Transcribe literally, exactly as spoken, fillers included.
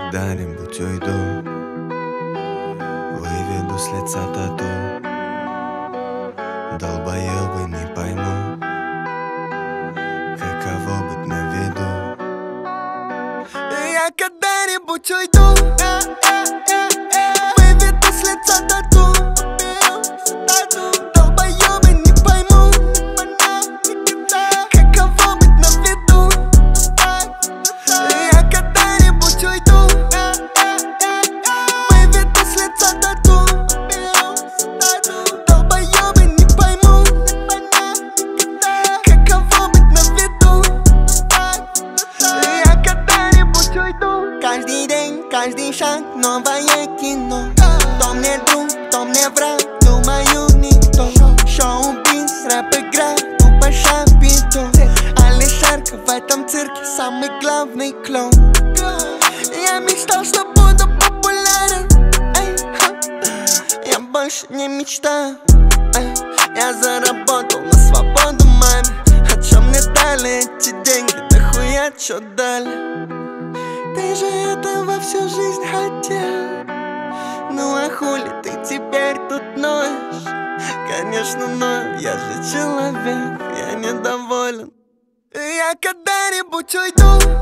когда-нибудь уйду, выведу с лица тату. Долбоёбы не поймут, каково быть на виду. Я когда-нибудь уйду, выведу с лица тату. Долбоёбы не поймут, каково быть на виду. Я когда-нибудь уйду, выведу с лица тату. Долбоёбы не поймут, каково быть на виду. Я когда-нибудь уйду. Каждый день, каждый шаг, новое кино. Кто мне друг, кто мне враг, думаю никто. Шоу-биз, рэп-игра, тупо шапито. Алишерка в этом цирке самый главный клоун. Я мечтал, что буду популярен, эй, я больше не мечтаю, эй. Я заработал на свободу маме. О чем мне дали эти деньги, нахуя чё дали? Ты же этого всю жизнь хотел. Ну а хули ты теперь тут ноешь? Конечно, ною, я же человек, я недоволен. Я когда-нибудь уйду.